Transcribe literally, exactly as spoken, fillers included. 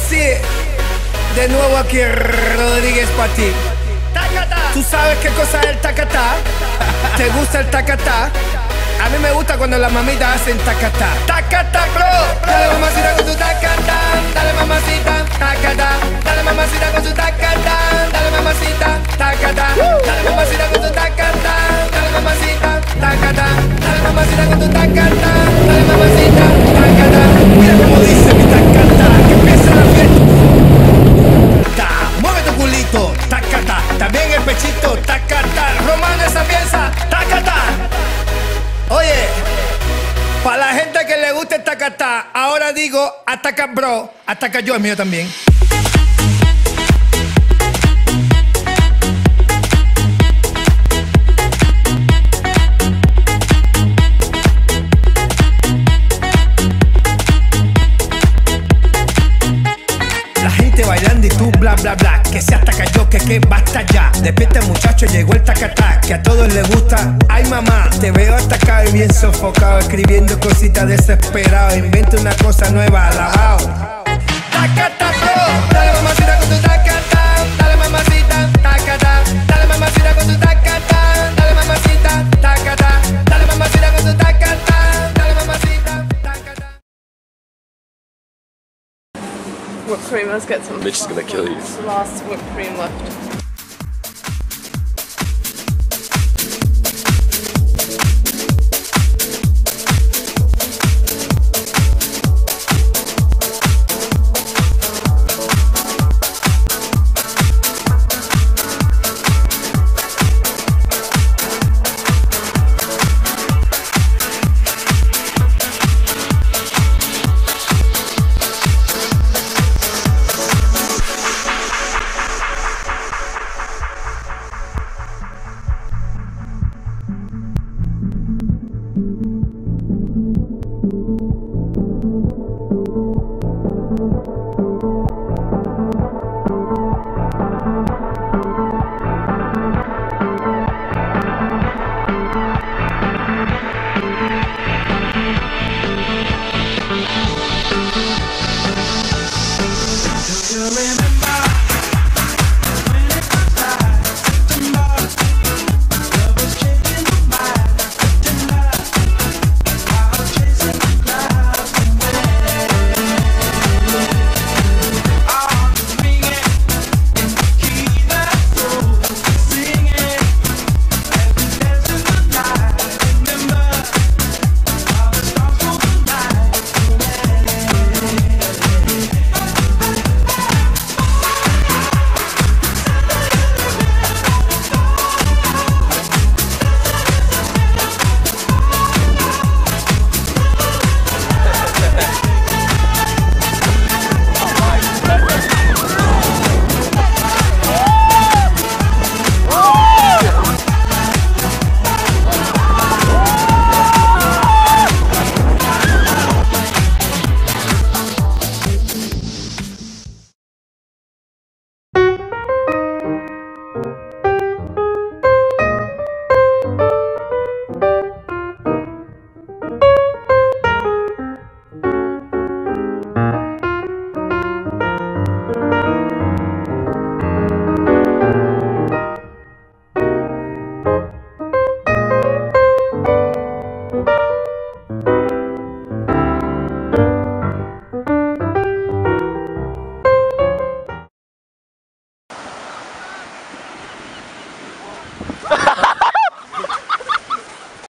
sí, de nuevo aquí Rodríguez para ti. ¿Tú sabes qué cosa es el tacatá? ¿Te gusta el tacatá? A mí me gusta cuando las mamitas hacen tacatá. Tacatá, bro. Dale mamacita con tu tacatá. Dale mamacita, tacatá. Dale mamacita con tu tacatá. Dale mamacita, tacatá. Dale mamacita con tu tacatá. Dale mamacita, tacatá. Dale mamacita con tu tacatá. Dale mamacita, tacatá. Mira cómo dice mi tacatá. Que empiece la fiesta. Mueve tu culito, tacatá. También el pechito, tacatá. Romano esa pieza, tacatá. Oye, para la gente que le gusta el tacatá, ahora digo ataca bro, ataca yo, el mío también. La gente bailando y tú bla bla bla, que se ataca yo, que que basta ya. Despierta muchacho, llegó el tacatá, que a todos les gusta. Ay mamá, te veo atacado y bien sofocado, escribiendo cositas desesperado. Inventa una cosa nueva, alabao. Tacatá bro, dale mamacita con tu tacatá. Dale mamacita, tacatá. Dale mamacita con tu tacatá. Dale mamacita, tacatá. Dale mamacita con tu tacatá. Dale mamacita, tacatá. Whipped cream, let's get some. Bitch is gonna kill you. Last whipped cream left.